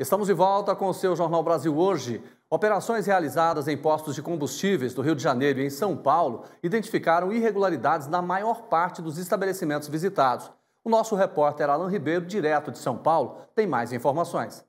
Estamos de volta com o seu Jornal Brasil Hoje. Operações realizadas em postos de combustíveis do Rio de Janeiro e em São Paulo identificaram irregularidades na maior parte dos estabelecimentos visitados. O nosso repórter Alan Ribeiro, direto de São Paulo, tem mais informações.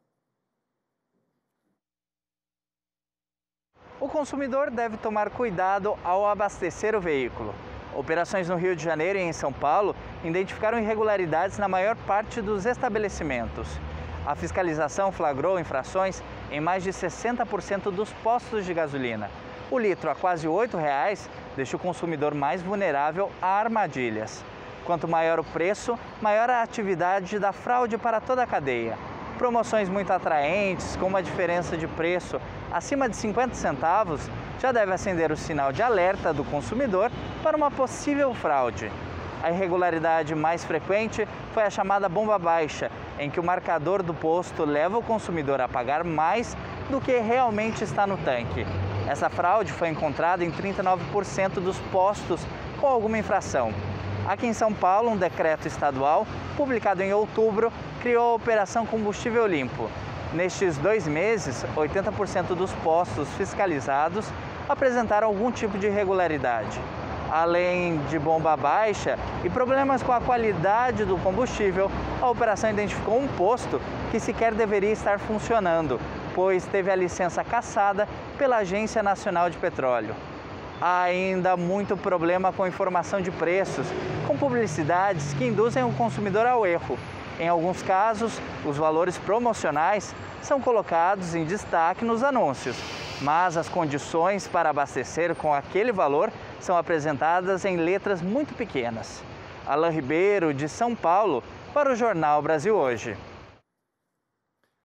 O consumidor deve tomar cuidado ao abastecer o veículo. Operações no Rio de Janeiro e em São Paulo identificaram irregularidades na maior parte dos estabelecimentos. A fiscalização flagrou infrações em mais de 60% dos postos de gasolina. O litro a quase R$ 8,00 deixa o consumidor mais vulnerável a armadilhas. Quanto maior o preço, maior a atividade da fraude para toda a cadeia. Promoções muito atraentes, com uma diferença de preço acima de 50 centavos, já deve acender o sinal de alerta do consumidor para uma possível fraude. A irregularidade mais frequente foi a chamada bomba baixa, em que o marcador do posto leva o consumidor a pagar mais do que realmente está no tanque. Essa fraude foi encontrada em 39% dos postos com alguma infração. Aqui em São Paulo, um decreto estadual, publicado em outubro, criou a Operação Combustível Limpo. Nestes 2 meses, 80% dos postos fiscalizados apresentaram algum tipo de irregularidade. Além de bomba baixa e problemas com a qualidade do combustível, a operação identificou um posto que sequer deveria estar funcionando, pois teve a licença cassada pela Agência Nacional de Petróleo. Há ainda muito problema com informação de preços, com publicidades que induzem o consumidor ao erro. Em alguns casos, os valores promocionais são colocados em destaque nos anúncios, mas as condições para abastecer com aquele valor são apresentadas em letras muito pequenas. Alan Ribeiro, de São Paulo, para o Jornal Brasil Hoje.